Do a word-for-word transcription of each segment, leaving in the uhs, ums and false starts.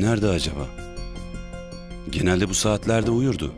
nerede acaba? Genelde bu saatlerde uyurdu.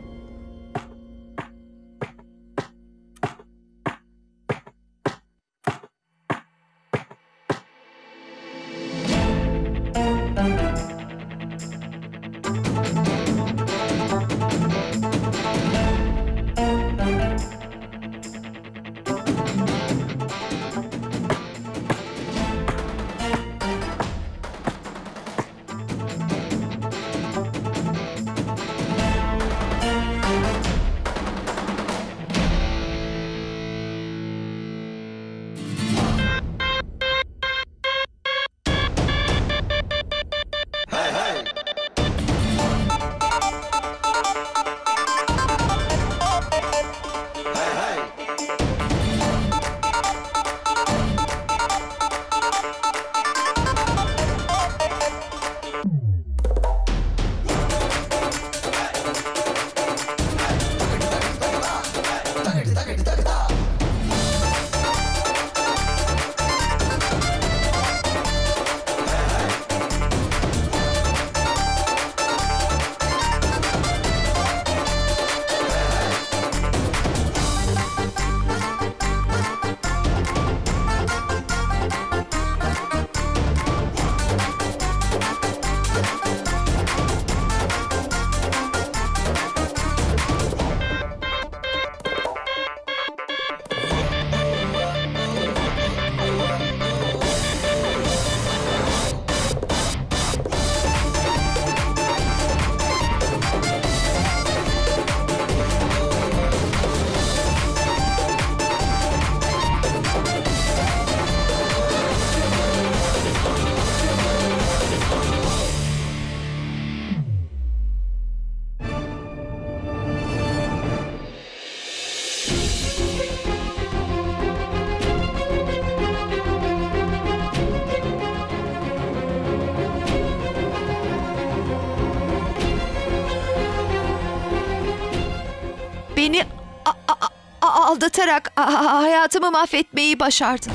Beni a- a- a- aldatarak a- hayatımı mahvetmeyi başardın.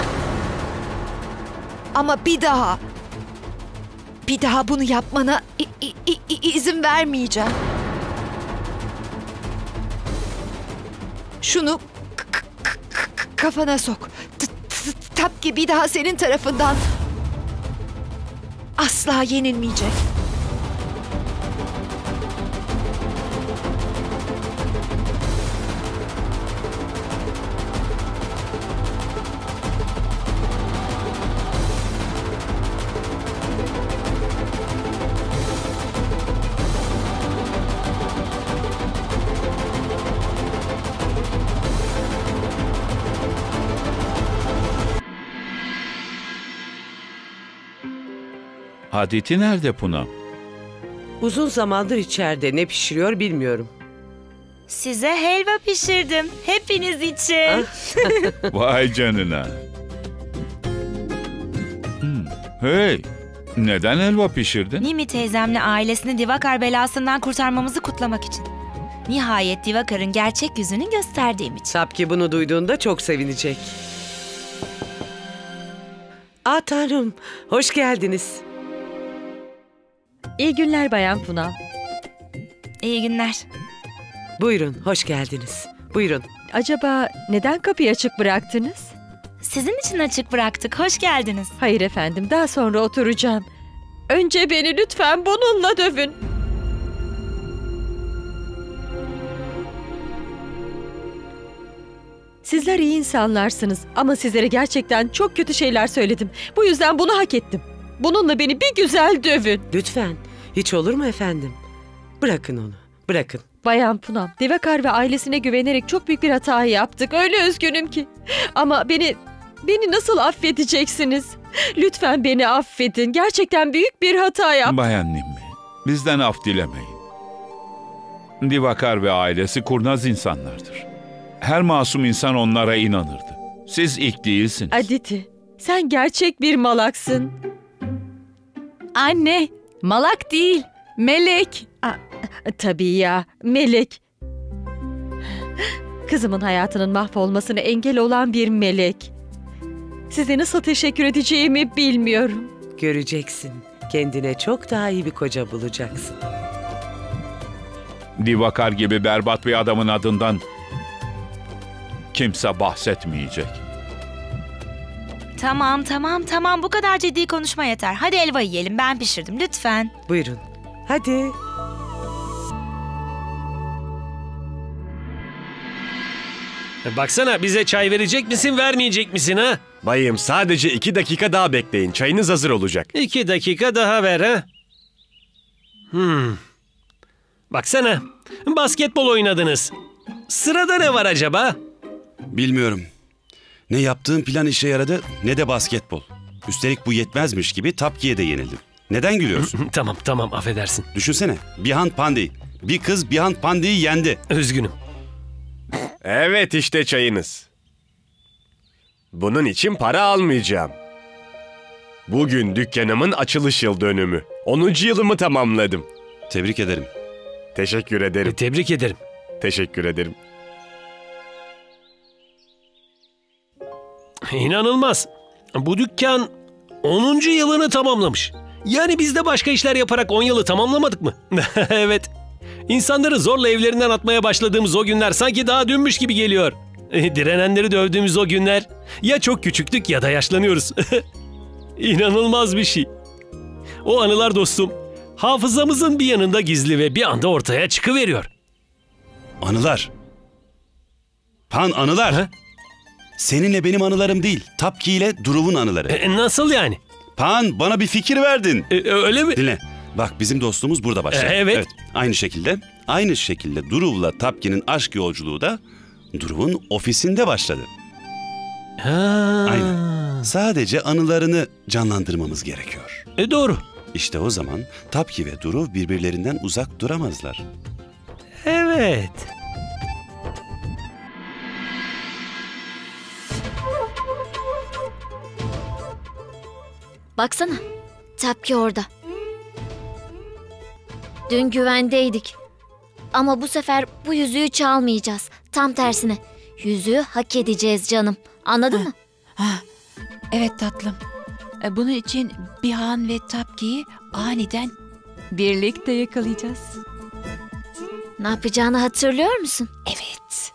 Ama bir daha, bir daha bunu yapmana i- i- i- izin vermeyeceğim. Şunu k- k- k- kafana sok. T- t- Tapki bir daha senin tarafından asla yenilmeyecek. Aditi nerede Punam? Uzun zamandır içeride, ne pişiriyor bilmiyorum. Size helva pişirdim. Hepiniz için. Vay canına. Hmm. Hey, neden helva pişirdin? Nimi teyzemle ailesini Divakar belasından kurtarmamızı kutlamak için. Nihayet Divakar'ın gerçek yüzünü gösterdiğim için. Tapki bunu duyduğunda çok sevinecek. Aa Tanrım, hoş geldiniz. İyi günler Bayan Punam. İyi günler. Buyurun, hoş geldiniz. Buyurun. Acaba neden kapıyı açık bıraktınız? Sizin için açık bıraktık. Hoş geldiniz. Hayır efendim, daha sonra oturacağım. Önce beni lütfen bununla dövün. Sizler iyi insanlarsınız ama sizlere gerçekten çok kötü şeyler söyledim. Bu yüzden bunu hak ettim. Bununla beni bir güzel dövün. Lütfen, hiç olur mu efendim? Bırakın onu, bırakın. Bayan Punam, Divakar ve ailesine güvenerek çok büyük bir hata yaptık. Öyle üzgünüm ki. Ama beni, beni nasıl affedeceksiniz? Lütfen beni affedin. Gerçekten büyük bir hata yaptım. Bayan Nimmi, bizden af dilemeyin. Divakar ve ailesi kurnaz insanlardır. Her masum insan onlara inanırdı. Siz ilk değilsiniz. Aditi, sen gerçek bir malaksın. Anne, malak değil, melek. Aa, tabii ya, melek. Kızımın hayatının mahvolmasına engel olan bir melek. Size nasıl teşekkür edeceğimi bilmiyorum. Göreceksin, kendine çok daha iyi bir koca bulacaksın. Divakar gibi berbat bir adamın adından kimse bahsetmeyecek. Tamam tamam tamam bu kadar ciddi konuşma yeter. Hadi helva yiyelim, ben pişirdim lütfen. Buyurun. Hadi. Baksana, bize çay verecek misin, vermeyecek misin ha? Bayım, sadece iki dakika daha bekleyin. Çayınız hazır olacak. İki dakika daha ver ha. Hmm. Baksana, basketbol oynadınız. Sırada ne var acaba? Bilmiyorum. Ne yaptığım plan işe yaradı ne de basketbol. Üstelik bu yetmezmiş gibi Tapki'ye de yenildim. Neden gülüyorsun? Tamam tamam, affedersin. Düşünsene. Bihan Pandey. Bir kız Bihan Pandey'i yendi. Üzgünüm. Evet, işte çayınız. Bunun için para almayacağım. Bugün dükkanımın açılış yıl dönümü. onuncu yılımı tamamladım. Tebrik ederim. Teşekkür ederim. Tebrik ederim. Teşekkür ederim. İnanılmaz. Bu dükkan onuncu yılını tamamlamış. Yani biz de başka işler yaparak on yılı tamamlamadık mı? Evet. İnsanları zorla evlerinden atmaya başladığımız o günler sanki daha dünmüş gibi geliyor. Direnenleri dövdüğümüz o günler. Ya çok küçüktük ya da yaşlanıyoruz. İnanılmaz bir şey. O anılar dostum, hafızamızın bir yanında gizli ve bir anda ortaya çıkıveriyor. Anılar. Pan anılar. Ha? Seninle benim anılarım değil. Tapki ile Duruv'un anıları. E, nasıl yani? Pan, bana bir fikir verdin. E, öyle mi? Dinle. Bak, bizim dostluğumuz burada başlar. E, evet. Aynı şekilde, aynı şekilde Duruv'la Tapki'nin aşk yolculuğu da Duruv'un ofisinde başladı. Ha. Aynen. Sadece anılarını canlandırmamız gerekiyor. E, doğru. İşte o zaman Tapki ve Duruv birbirlerinden uzak duramazlar. Evet. Baksana, Tapki orada. Dün güvendeydik. Ama bu sefer bu yüzüğü çalmayacağız. Tam tersine. Yüzüğü hak edeceğiz canım. Anladın Ha. mı? Ha, evet tatlım. E, Bunun için Bihan ve Tapki'yi aniden birlikte yakalayacağız. Ne yapacağını hatırlıyor musun? Evet.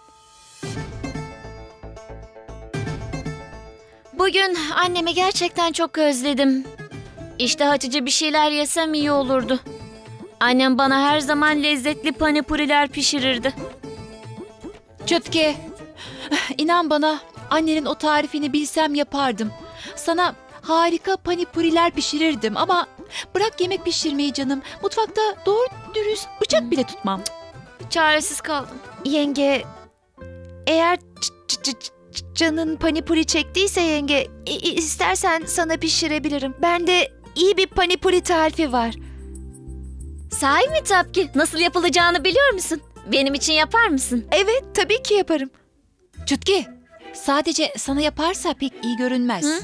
Bugün annemi gerçekten çok özledim. İştah açıcı bir şeyler yesem iyi olurdu. Annem bana her zaman lezzetli panipuriler pişirirdi. Çötke, inan bana annenin o tarifini bilsem yapardım. Sana harika panipuriler pişirirdim ama bırak yemek pişirmeyi canım. Mutfakta doğru dürüst bıçak bile tutmam. Çaresiz kaldım. Yenge, eğer c- c- c- canın panipuri çektiyse yenge, i- i- istersen sana pişirebilirim. Bende iyi bir panipuri tarifi var. Sahi mi Tapki? Nasıl yapılacağını biliyor musun? Benim için yapar mısın? Evet, tabii ki yaparım. Çötke, sadece sana yaparsa pek iyi görünmez. Hı?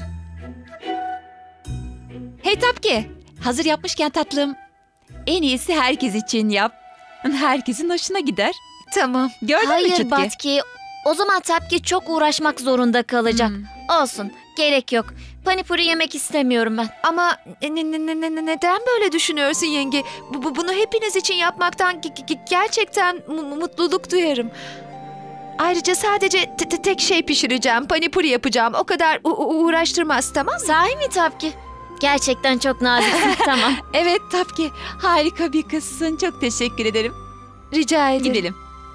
Hey Tapki, hazır yapmışken tatlım, en iyisi herkes için yap. Herkesin hoşuna gider. Tamam. Gördün mü Hayır Çötke? Batki. O zaman Tapki çok uğraşmak zorunda kalacak. Hmm. Olsun. Gerek yok. Panipuri yemek istemiyorum ben. Ama ne- ne- ne- ne- neden böyle düşünüyorsun yenge? Bu, bu- bunu hepiniz için yapmaktan ge- ge- gerçekten mu- mutluluk duyarım. Ayrıca sadece te- te- tek şey pişireceğim, panipuri yapacağım. O kadar u- u- uğraştırmaz, tamam mı? Sahi mi Tapki? Gerçekten çok naziksin. Tamam. Evet Tapki, harika bir kızsın. Çok teşekkür ederim. Rica ederim. Gidelim.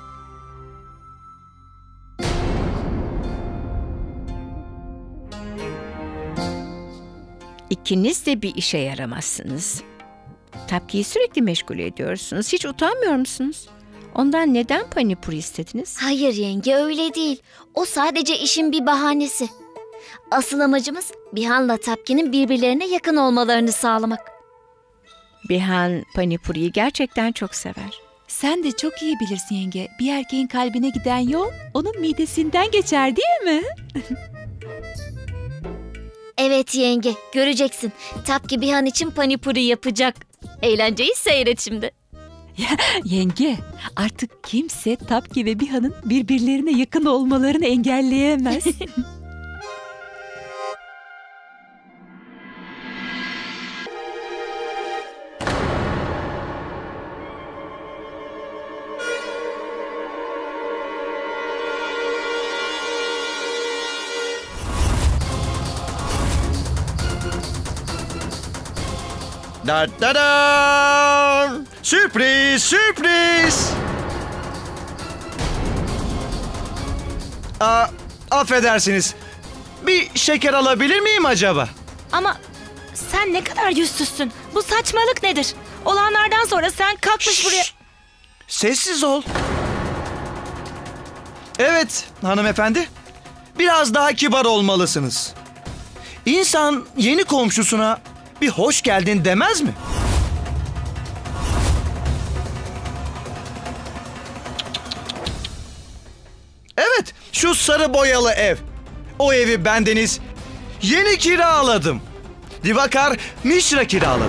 İkiniz de bir işe yaramazsınız. Tapki'yi sürekli meşgul ediyorsunuz. Hiç utanmıyor musunuz? Ondan neden panipuri istediniz? Hayır yenge, öyle değil. O sadece işin bir bahanesi. Asıl amacımız Bihan'la Tapki'nin birbirlerine yakın olmalarını sağlamak. Bihan panipuriyi gerçekten çok sever. Sen de çok iyi bilirsin yenge. Bir erkeğin kalbine giden yol onun midesinden geçer değil mi? Evet yenge, göreceksin. Tapki Bihan için panipuri yapacak. Eğlenceyi seyret şimdi. Yenge, artık kimse Tapki ve Bihan'ın birbirlerine yakın olmalarını engelleyemez. Da da da! Sürpriz, sürpriz! Aa, affedersiniz. Bir şeker alabilir miyim acaba? Ama sen ne kadar yüzsüzsün. Bu saçmalık nedir? Olanlardan sonra sen kalkmış Şşş! buraya... Sessiz ol. Evet hanımefendi. Biraz daha kibar olmalısınız. İnsan yeni komşusuna bir hoş geldin demez mi? Evet, şu sarı boyalı ev. O evi bendeniz yeni kiraladım. Divakar Mishra kiraladı.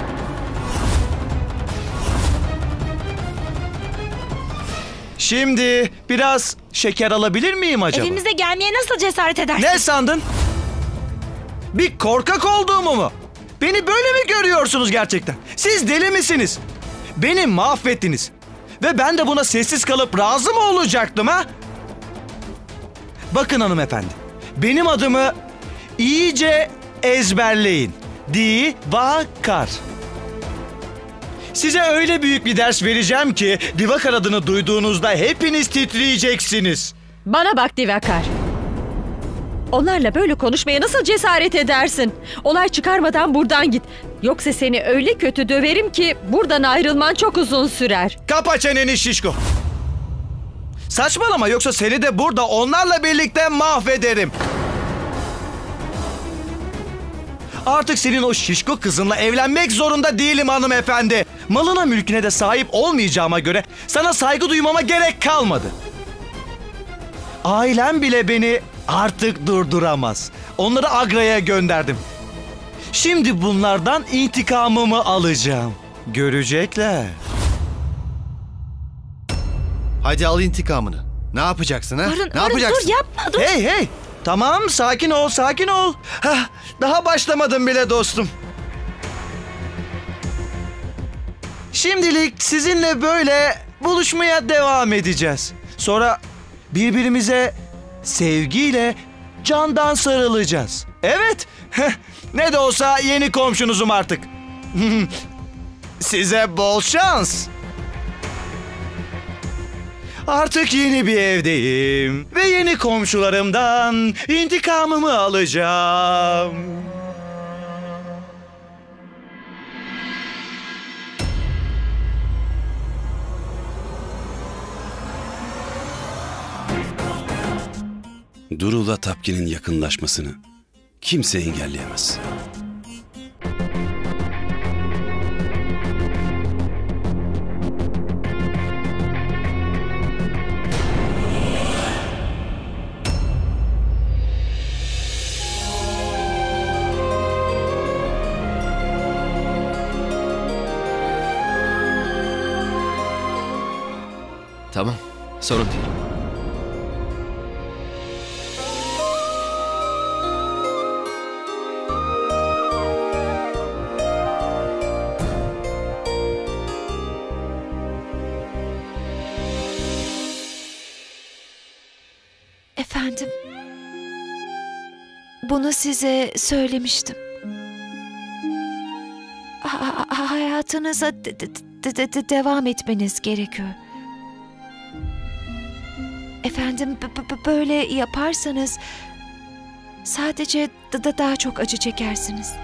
Şimdi biraz şeker alabilir miyim acaba? Evimize gelmeye nasıl cesaret edersin? Ne sandın? Bir korkak olduğumu mu? Beni böyle mi görüyorsunuz gerçekten? Siz deli misiniz? Beni mahvettiniz. Ve ben de buna sessiz kalıp razı mı olacaktım ha? Bakın hanımefendi. Benim adımı iyice ezberleyin. Divakar. Size öyle büyük bir ders vereceğim ki Divakar adını duyduğunuzda hepiniz titriyeceksiniz. Bana bak Divakar. Onlarla böyle konuşmaya nasıl cesaret edersin? Olay çıkarmadan buradan git. Yoksa seni öyle kötü döverim ki buradan ayrılman çok uzun sürer. Kapa çeneni şişko. Saçmalama, yoksa seni de burada onlarla birlikte mahvederim. Artık senin o şişko kızınla evlenmek zorunda değilim hanımefendi. Malına mülküne de sahip olmayacağıma göre sana saygı duymama gerek kalmadı. Ailem bile beni artık durduramaz. Onları Agra'ya gönderdim. Şimdi bunlardan intikamımı alacağım. Görecekler. Hadi al intikamını. Ne yapacaksın ha? Varın, ne Varın, yapacaksın? dur yapma dur. Hey hey. Tamam, sakin ol, sakin ol. Hah, daha başlamadım bile dostum. Şimdilik sizinle böyle buluşmaya devam edeceğiz. Sonra birbirimize sevgiyle candan sarılacağız. Evet, ne de olsa yeni komşunuzum artık. Size bol şans. Artık yeni bir evdeyim ve yeni komşularımdan intikamımı alacağım. Duru'la Tapki'nin yakınlaşmasını kimse engelleyemez. Tamam, sorun değil. Efendim, bunu size söylemiştim. Ha- ha- hayatınıza de- de- de- de- devam etmeniz gerekiyor. Efendim, b- b- böyle yaparsanız sadece da- da- daha çok acı çekersiniz.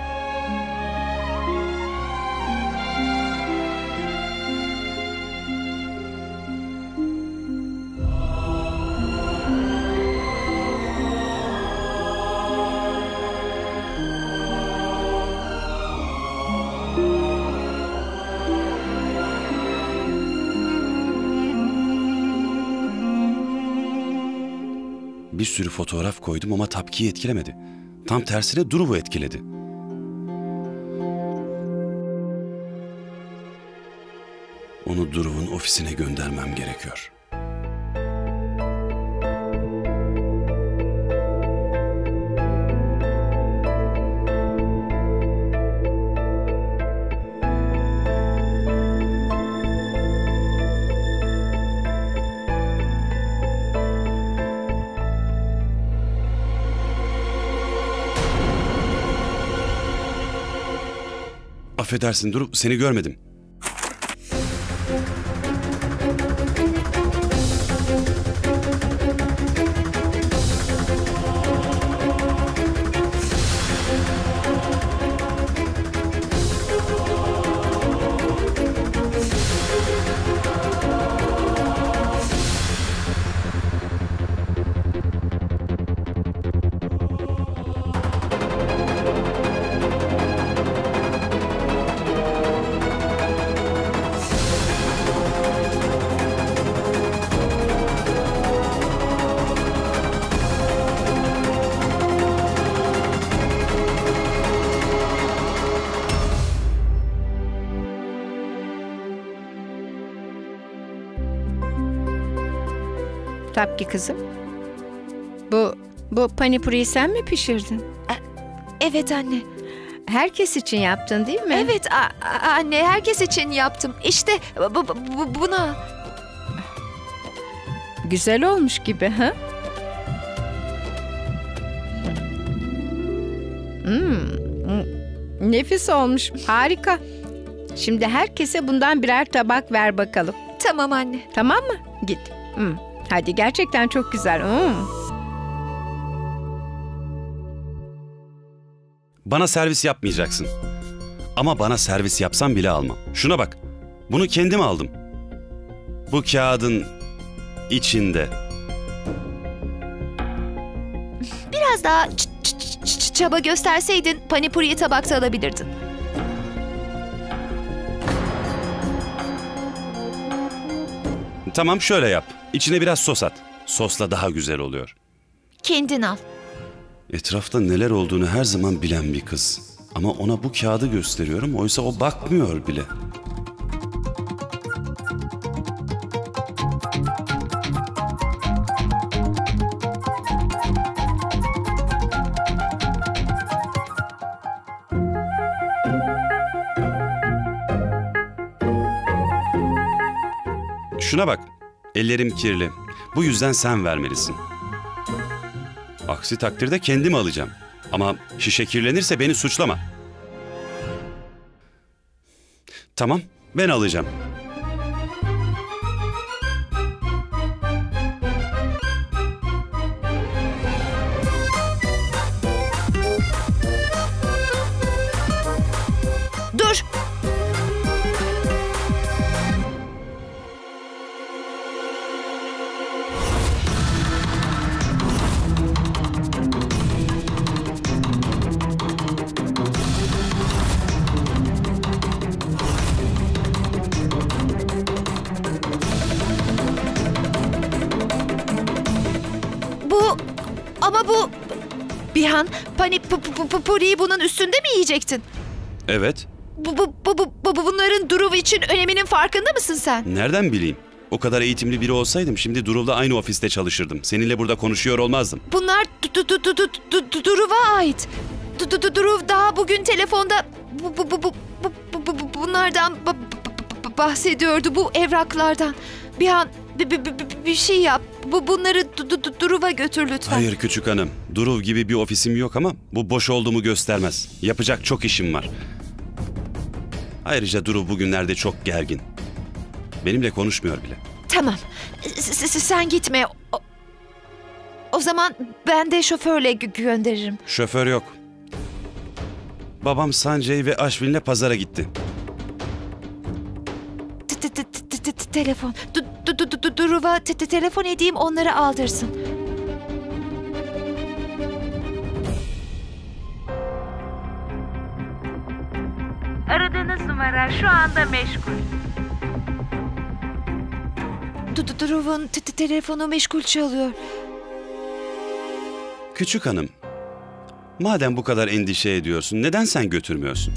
Bir sürü fotoğraf koydum ama Tapki'yi etkilemedi. Tam tersine Duru'yu etkiledi. Onu Duru'nun ofisine göndermem gerekiyor. Affedersin Duru, seni görmedim. Tapki kızım. Bu, bu panipuriyi sen mi pişirdin? Evet anne. Herkes için yaptın değil mi? Evet a- a- anne, herkes için yaptım. İşte bu, bu- bu- buna. Güzel olmuş gibi ha? Hmm, nefis olmuş. Harika. Şimdi herkese bundan birer tabak ver bakalım. Tamam anne. Tamam mı? Git. Hmm. Hadi, gerçekten çok güzel. Hmm. Bana servis yapmayacaksın. Ama bana servis yapsam bile almam. Şuna bak. Bunu kendim aldım. Bu kağıdın içinde. Biraz daha ç- ç- ç- çaba gösterseydin panipuriyi tabakta alabilirdin. Tamam, şöyle yap. İçine biraz sos at. Sosla daha güzel oluyor. Kendin al. Etrafta neler olduğunu her zaman bilen bir kız. Ama ona bu kağıdı gösteriyorum. Oysa o bakmıyor bile. Şuna bak. Ellerim kirli. Bu yüzden sen vermelisin. Aksi takdirde kendim alacağım. Ama şişe kirlenirse beni suçlama. Tamam, ben alacağım. Dur. Bu ama bu Bihan, panipuriyi bunun üstünde mi yiyecektin? Evet. Bu, bu, bu, bu, bu bunların Duruv için öneminin farkında mısın sen? Nereden bileyim? O kadar eğitimli biri olsaydım şimdi Duruv'la aynı ofiste çalışırdım. Seninle burada konuşuyor olmazdım. Bunlar du- du- du- du- du- du- Duruv'a ait. Du- du- du- Duruv daha bugün telefonda bu, bu, bu, bu, bu, bu, bu- bu- bunlardan ba- ba- bahsediyordu, bu evraklardan. Bir an bir, bir, bir, bir şey yap. Bu bunları du- du- du- Duruv'a götür lütfen. Hayır küçük hanım. Duruv gibi bir ofisim yok ama bu boş olduğumu göstermez. Yapacak çok işim var. Ayrıca Duruv bugünlerde çok gergin. Benimle konuşmuyor bile. Tamam. S- s- sen gitme. O, o zaman ben de şoförle gö- gönderirim. Şoför yok. Babam Sanjay ve Ashwin'le pazara gitti. T- t- t- t- t- t- Telefon. Du- du- du- du- du- Duruv'a te- te- telefon edeyim, onları aldırsın. Aradığınız numara şu anda meşgul. Du- du- Duruv'un te- te- telefonu meşgul çalıyor. Küçük hanım, madem bu kadar endişe ediyorsun, neden sen götürmüyorsun?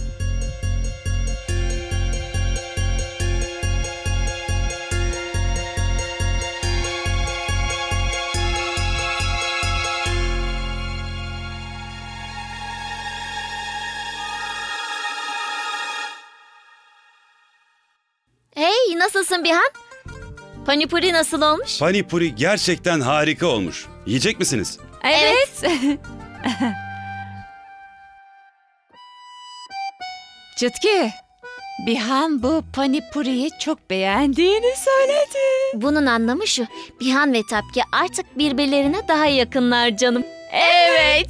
Hey, nasılsın Bihan? Panipuri nasıl olmuş? Panipuri gerçekten harika olmuş. Yiyecek misiniz? Evet. Çıtki, Bihan bu panipuriyi çok beğendiğini söyledi. Bunun anlamı şu. Bihan ve Tapki artık birbirlerine daha yakınlar canım. Evet.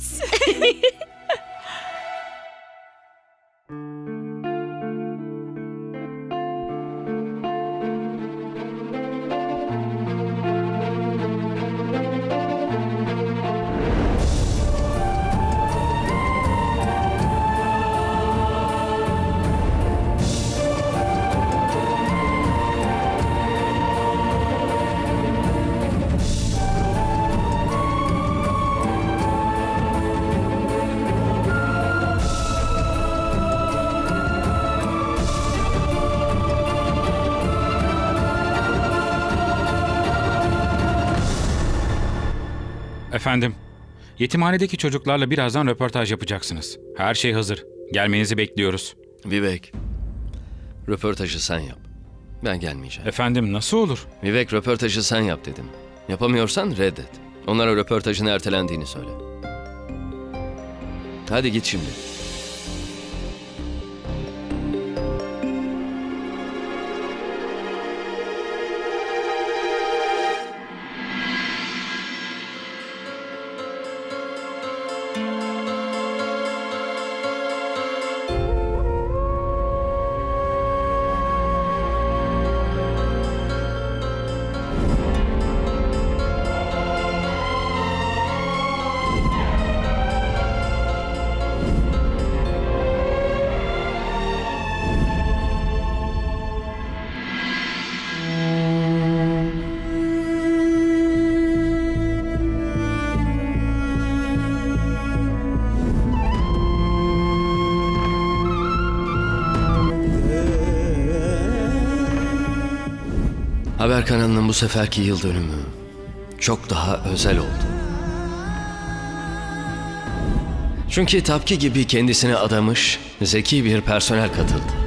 Efendim, yetimhanedeki çocuklarla birazdan röportaj yapacaksınız. Her şey hazır. Gelmenizi bekliyoruz. Vivek, röportajı sen yap. Ben gelmeyeceğim. Efendim, nasıl olur? Vivek, röportajı sen yap dedim. Yapamıyorsan reddet. Onlara röportajın ertelendiğini söyle. Hadi git şimdi. Haber kanalının bu seferki yıl dönümü çok daha özel oldu. Çünkü Tapki gibi kendisine adamış zeki bir personel katıldı.